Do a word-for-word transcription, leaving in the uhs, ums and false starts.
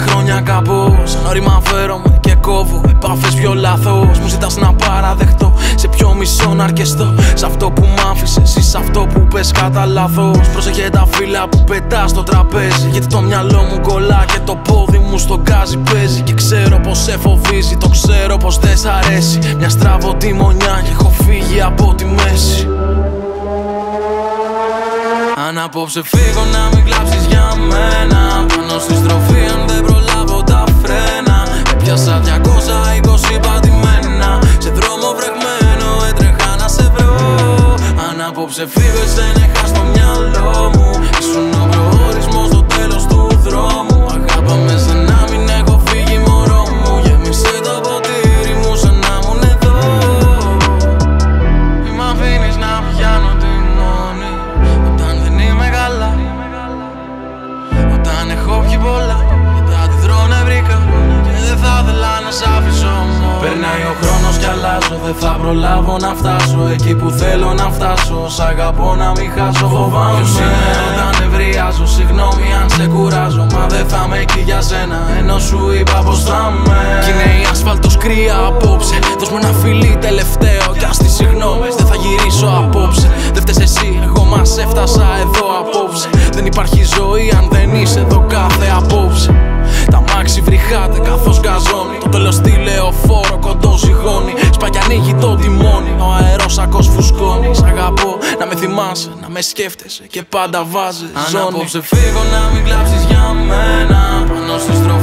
χρόνια κάπως. Σαν όρημα φέρομαι και κόβω επαφές πιο λάθος. Μου ζητάς να παραδεχτώ, σε ποιο μισό να αρκεστώ. Σ' αυτό που μ' άφησες ή σ' αυτό που πες κατά λάθος. Πρόσεχε τα φύλλα που πετάς στο τραπέζι, γιατί το μυαλό μου κολλά και το πόδι μου στο γκάζι παίζει. Και ξέρω πως σε φοβίζει, το ξέρω πως δεν σ' αρέσει. Μια στραβωτή μονιά και έχω φύγει από τη μέση. Αν απόψε φύγω να μην κλάψεις για μένα, πάνω στη στροφή αν δεν προλάβω τα φρένα. Έπιασα διακόσια είκοσι πατημένα, σε δρόμο βρεγμένο έτρεχα να σε βρω. Αν απόψε φύγω εσένεχα στο μυαλό μου, ήσουν ο προορισμός στο τέλος του δρόμου. Αγάπα με σαν να μην έχω φύγει μωρό μου, γέμισε το ποτήρι μου σαν να ήμουν εδώ. Μη μ' αφήνεις να πιάνω τη μόνη όταν δεν είμαι καλά, όταν έχω πιει πολλά και τα αντιδρώ νευρίκα και δεν θα ήθελα να σ' αφήσω μόνο. Περνάει ο χρόνος κι αλλάζω, δεν θα προλάβω να φτάσω εκεί που θέλω να φτάσω. Σ' αγαπώ να μην χάσω, φοβάμαι ποιος είμαι όταν νευριάζω. Συγγνώμη αν σε κουράζω, μα δεν θα είμαι εκεί για σένα, ενώ σου είπα πως θα με. Κι είναι η ασφάλτος κρύα απόψε, δώσ' μου ένα φιλί τελευταίο κι ας τις συγγνώμες δεν θα γυρίσω απόψε. Δεν φταίς εσύ, εγώ μας έφτασα εδώ απόψε. Δεν υπάρχει ζωή αν δεν είσαι εδώ κάθε απόψε. Τα μάξι βρυχάτε καθώς γκαζώνει, το τέλος τηλεοφόρο κοντό ζυγώνει. Σπάει κι ανοίγει το τιμόνι, ο αερόσακος φουσκώνει. Σ' αγαπώ να με θυμάσαι, να με σκέφτεσαι και πάντα βάζεις ζώνη. Αν απόψε φύγω να μην κλάψεις για μένα, πάνω στη στροφή